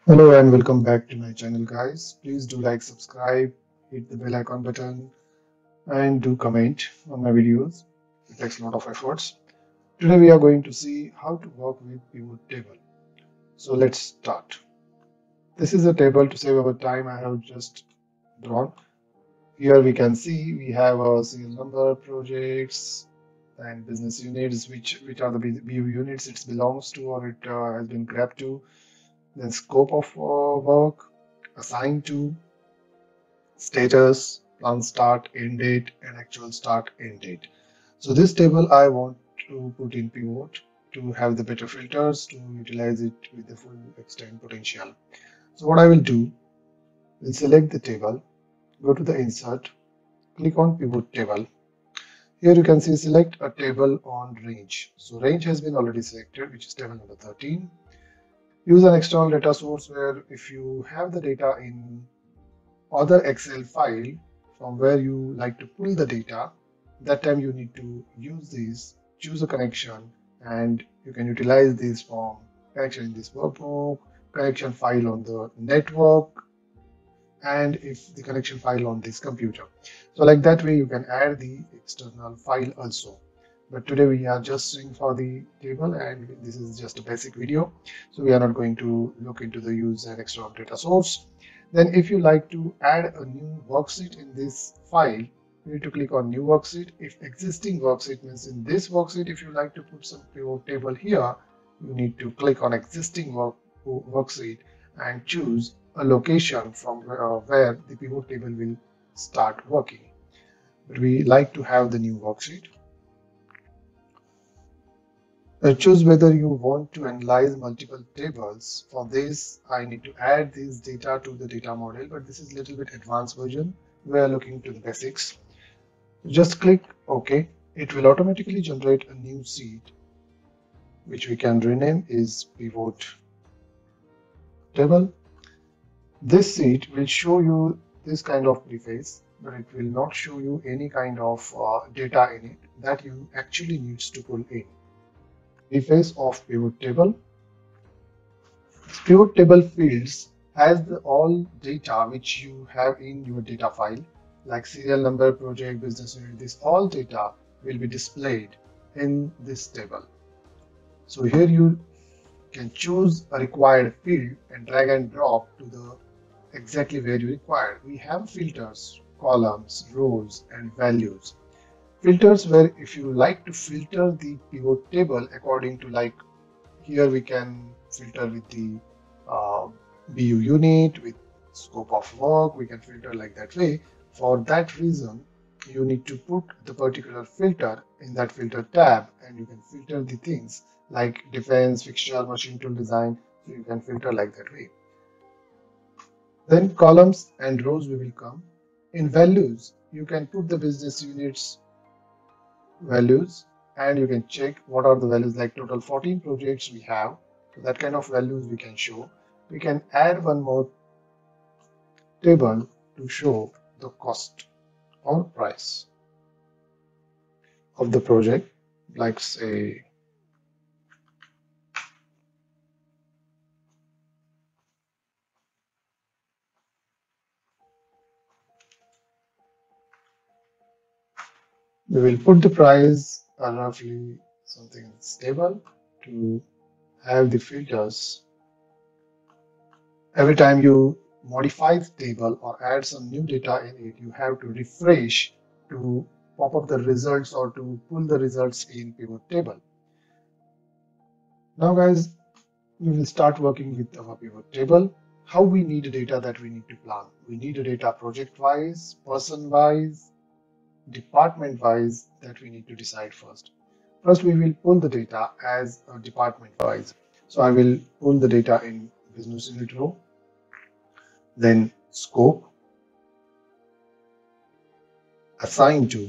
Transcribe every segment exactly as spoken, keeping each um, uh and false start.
Hello and welcome back to my channel, guys. Please do like, subscribe, hit the bell icon button, and do comment on my videos. It takes a lot of efforts. Today we are going to see how to work with pivot table. So let's start. This is a table to save our time I have just drawn. Here we can see we have a serial number, projects, and business units, which which are the B U units it belongs to or it uh, has been grabbed to. Then scope of uh, work, assigned to, status, plan start, end date, and actual start end date. So this table I want to put in pivot to have the better filters to utilize it with the full extent potential. So what I will do, will select the table, go to the insert, click on pivot table. Here you can see select a table on range. So range has been already selected, which is table number thirteen. Use an external data source where if you have the data in other Excel file from where you like to pull the data, that time you need to use this, choose a connection, and you can utilize this from connection in this workbook, connection file on the network, and if the connection file on this computer. So like that way you can add the external file also. But today we are just seeing for the table and this is just a basic video. So we are not going to look into the use and external data source. Then if you like to add a new worksheet in this file, you need to click on new worksheet. If existing worksheet means in this worksheet, if you like to put some pivot table here, you need to click on existing work, worksheet and choose a location from where, uh, where the pivot table will start working. But we like to have the new worksheet. Uh, choose whether you want to analyze multiple tables. For this, I need to add this data to the data model, but this is a little bit advanced version. We are looking to the basics. Just click OK. It will automatically generate a new sheet, which we can rename is pivot table. This sheet will show you this kind of preface, but it will not show you any kind of uh, data in it that you actually needs to pull in. Preface of pivot table. Pivot table fields has the all data which you have in your data file, like serial number, project, business unit. This all data will be displayed in this table. So here you can choose a required field and drag and drop to the exactly where you require. We have filters, columns, rows, and values. Filters where if you like to filter the pivot table according to, like here we can filter with the uh, B U unit, with scope of work, we can filter like that way. For that reason, you need to put the particular filter in that filter tab and you can filter the things like defense, fixture, machine tool design. So you can filter like that way. Then columns and rows we will come. In values, you can put the business units values and you can check what are the values, like total fourteen projects we have. So that kind of values we can show. We can add one more table to show the cost or price of the project, like say we will put the price uh, roughly something stable to have the filters. Every time you modify the table or add some new data in it, you have to refresh to pop up the results or to pull the results in pivot table. Now guys, we will start working with our pivot table. How we need data that we need to plan. We need data project wise, person wise, department wise, that we need to decide first. First, we will pull the data as a department wise. So I will pull the data in business unit row, then scope, assigned to,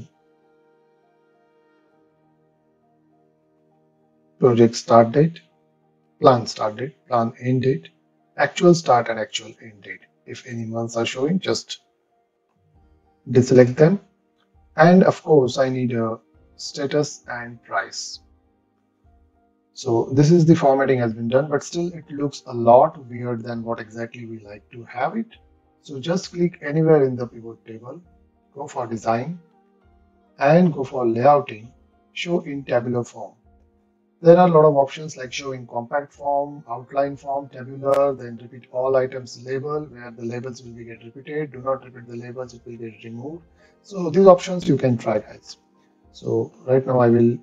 project start date, plan start date, plan end date, actual start and actual end date. If any months are showing, just deselect them. And of course, I need a status and price. So this is the formatting has been done, but still it looks a lot weird than what exactly we like to have it. So just click anywhere in the pivot table, go for design and go for layouting, show in tabular form. There are a lot of options like show in compact form, outline form, tabular, then repeat all items label where the labels will be get repeated. Do not repeat the labels, it will get removed. So these options you can try, guys. So right now I will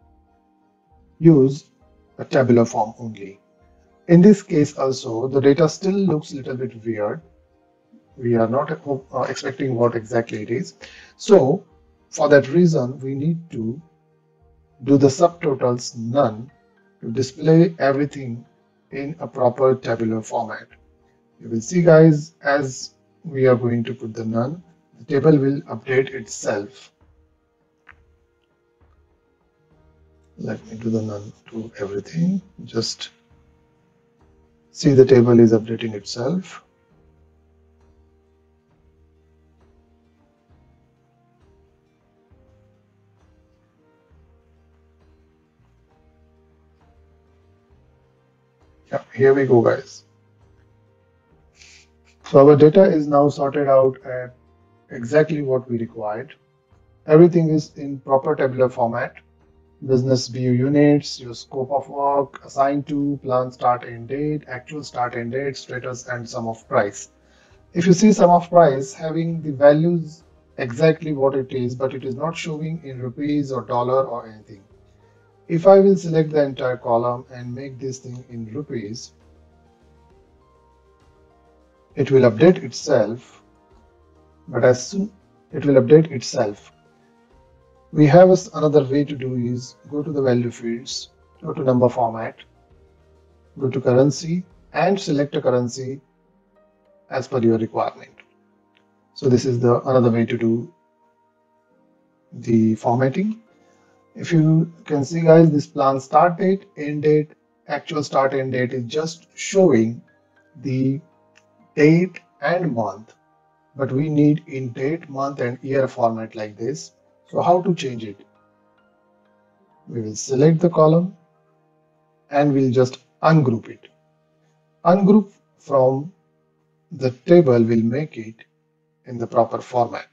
use a tabular form only. In this case also, the data still looks a little bit weird. We are not uh, expecting what exactly it is. So for that reason, we need to do the subtotals none to display everything in a proper tabular format. You will see, guys, as we are going to put the none, the table will update itself. Let me do the none to everything. Just see the table is updating itself. Yeah, here we go, guys. So our data is now sorted out at exactly what we required. Everything is in proper tabular format. Business B U units, your scope of work, assigned to, plan start end date, actual start end date, status, and sum of price. If you see sum of price having the values exactly what it is, but it is not showing in rupees or dollar or anything. If I will select the entire column and make this thing in rupees, it will update itself, but as soon it will update itself. We have another way to do is go to the value fields, go to number format, go to currency and select a currency as per your requirement. So this is the another way to do the formatting. If you can see, guys, this plan start date, end date, actual start end date is just showing the date and month, but we need in date, month and year format like this. So how to change it? We will select the column and we'll just ungroup it. Ungroup from the table will make it in the proper format.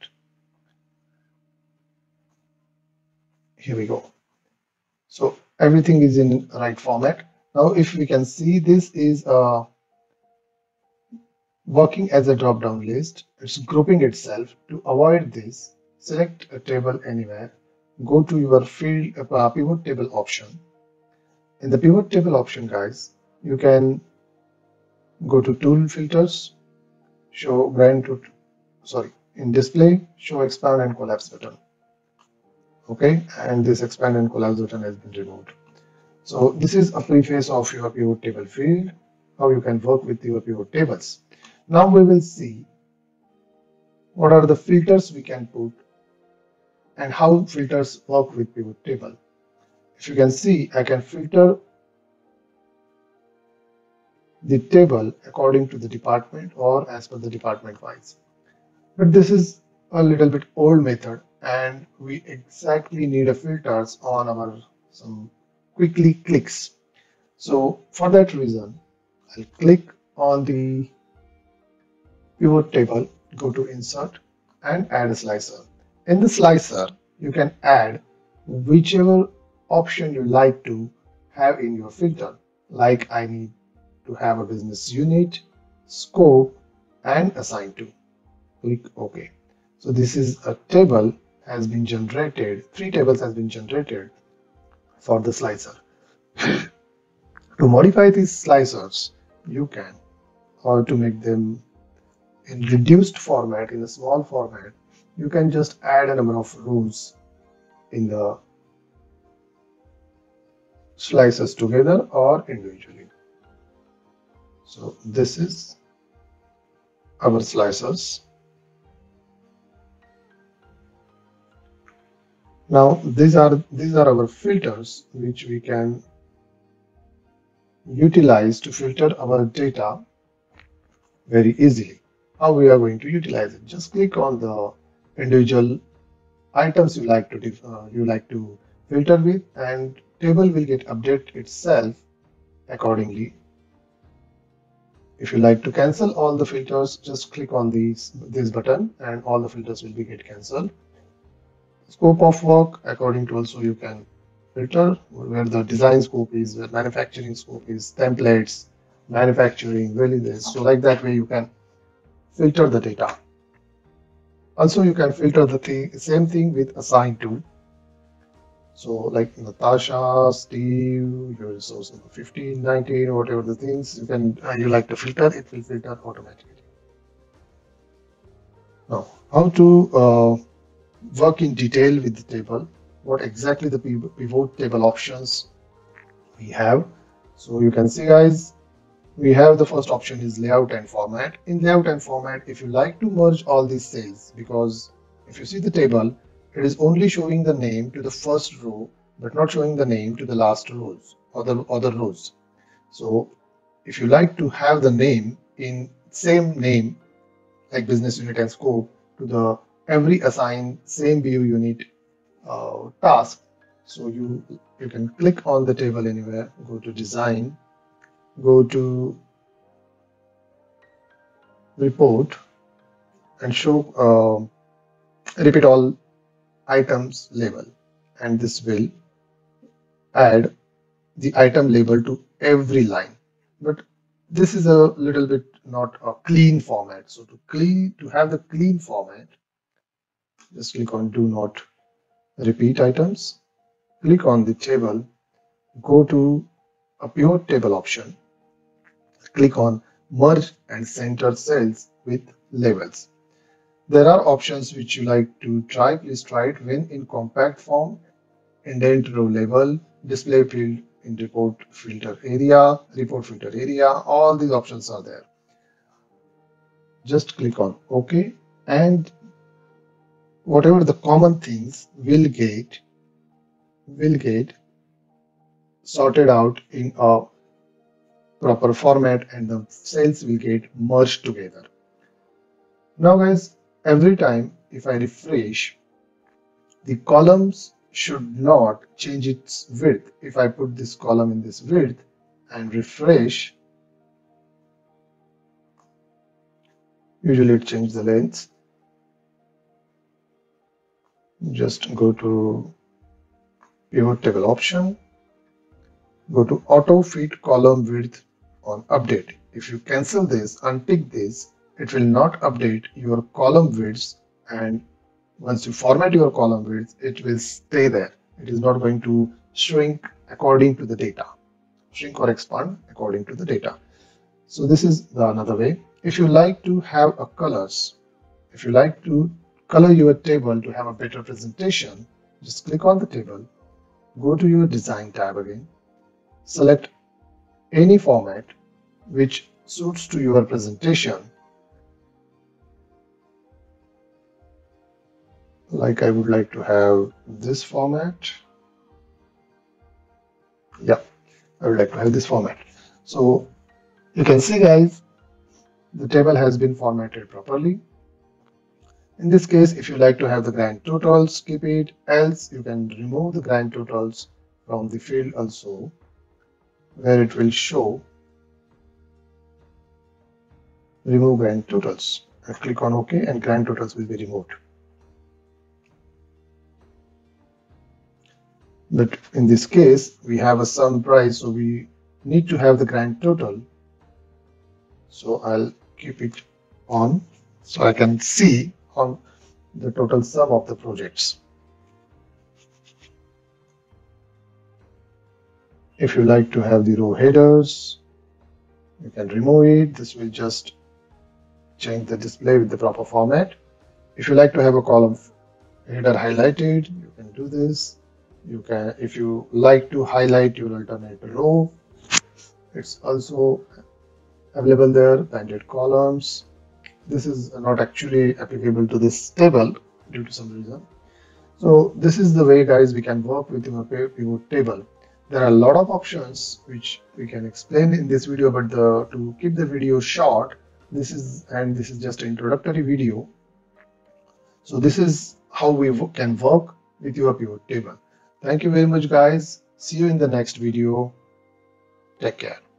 Here we go. So everything is in right format. Now if we can see, this is uh, working as a drop-down list. It's grouping itself. To avoid this, select a table anywhere. Go to your field uh, pivot table option. In the pivot table option, guys, you can go to tool filters, show brand to sorry in display, show expand and collapse button. Okay, and this expand and collapse button has been removed. So this is a preface of your pivot table field, how you can work with your pivot tables. Now we will see what are the filters we can put and how filters work with pivot table. If you can see, I can filter the table according to the department or as per the department wise. But this is a little bit old method and we exactly need a filters on our some quickly clicks. So for that reason, I'll click on the pivot table, go to insert and add a slicer. In the slicer, you can add whichever option you like to have in your filter. Like I need to have a business unit, scope and assign to. Click OK. So this is a table has been generated, three tables has been generated for the slicer. To modify these slicers, you can, or to make them in reduced format, in a small format, you can just add a number of rows in the slices together or individually. So this is our slicers. Now these are these are our filters which we can utilize to filter our data very easily. How we are going to utilize it? Just click on the individual items you like to uh, you like to filter with, and table will get update itself accordingly. If you like to cancel all the filters, just click on these this button and all the filters will be get cancelled. Scope of work, according to also you can filter where the design scope is, where manufacturing scope is, templates, manufacturing, releases. So like that way you can filter the data. Also you can filter the thing, same thing with assign to. So like Natasha, Steve, your resource number fifteen, nineteen, whatever the things you can uh, you like to filter, it will filter automatically. Now, how to uh, work in detail with the table, what exactly the pivot table options we have. So you can see guys, we have the first option is layout and format. In layout and format, if you like to merge all these cells, because if you see the table, it is only showing the name to the first row, but not showing the name to the last rows or the other rows. So if you like to have the name in same name, like business unit and scope, to the every assigned same view unit uh, task, so you you can click on the table anywhere, go to design, go to report and show uh, repeat all items label, and this will add the item label to every line. But this is a little bit not a clean format. So to clean to have the clean format, just click on do not repeat items, click on the table, go to a pivot table option, click on merge and center cells with labels. There are options which you like to try, please try it. When in compact form, indent row label, display field in report filter area, report filter area, all these options are there. Just click on OK, and whatever the common things will get will get sorted out in a proper format and the cells will get merged together. Now guys, every time if I refresh, the columns should not change its width. If I put this column in this width and refresh, usually it changes the length. Just go to pivot table option, go to auto fit column width on update. If you cancel this, untick this, it will not update your column widths, and once you format your column width, it will stay there. It is not going to shrink according to the data, shrink or expand according to the data. So this is the another way. If you like to have a colors, if you like to color your table to have a better presentation, just click on the table, go to your design tab again, select any format which suits to your presentation. Like I would like to have this format. Yeah, I would like to have this format. So you can see guys, the table has been formatted properly. In this case, if you like to have the grand totals, keep it, else you can remove the grand totals from the field also, where it will show remove grand totals. I click on OK and grand totals will be removed. But in this case, we have a sum price, so we need to have the grand total. So I'll keep it on so I can see on the total sum of the projects. If you like to have the row headers, you can remove it. This will just change the display with the proper format. If you like to have a column header highlighted, you can do this. You can, if you like to highlight your alternate row, it's also available there. Banded columns. This is not actually applicable to this table due to some reason. So this is the way guys we can work with your pivot table. There are a lot of options which we can explain in this video, but the, to keep the video short, this is and this is just an introductory video. So this is how we can work with your pivot table. Thank you very much guys. See you in the next video. Take care.